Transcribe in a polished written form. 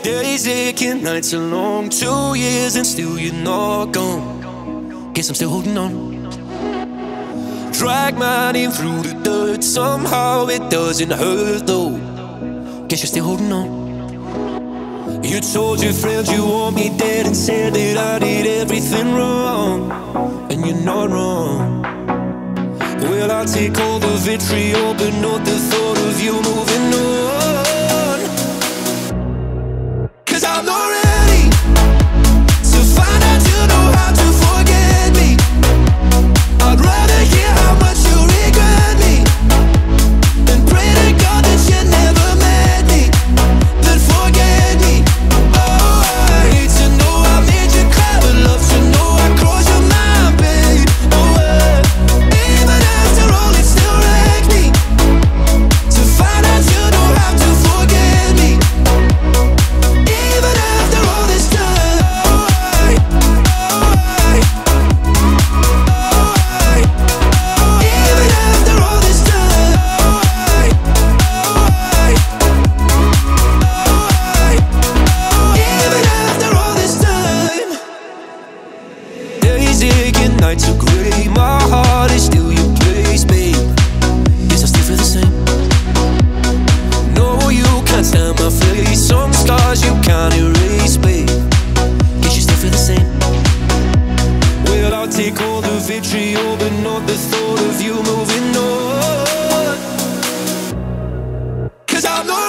Days aching, nights are long, 2 years and still you're not gone. Guess I'm still holding on. Drag my name through the dirt, somehow it doesn't hurt though. Guess you're still holding on. You told your friends you want me dead and said that I did everything wrong, and you're not wrong. Well, I'll take all the vitriol, but not the thought of you moving on. 'Cause I'm not ready to find out you know how to forget me. I'd rather hear how much you regret me than pray to God that you never met me, then forget me. Oh, I hate to know I made you cry, but love to know I crossed your mind, babe. Oh, even after all it still wrecks me to find out you know how to forget me. Even after all this time, even after all this time, even after all this time. Days aching, nights are grey, my heart is still your place, babe. Guess I still feel the same. No, you can't stand my face, some scars you can't erase, babe. Guess you still feel the same. Well, I'll take all the vitriol, but not the thought of you moving on. 'Cause I'm not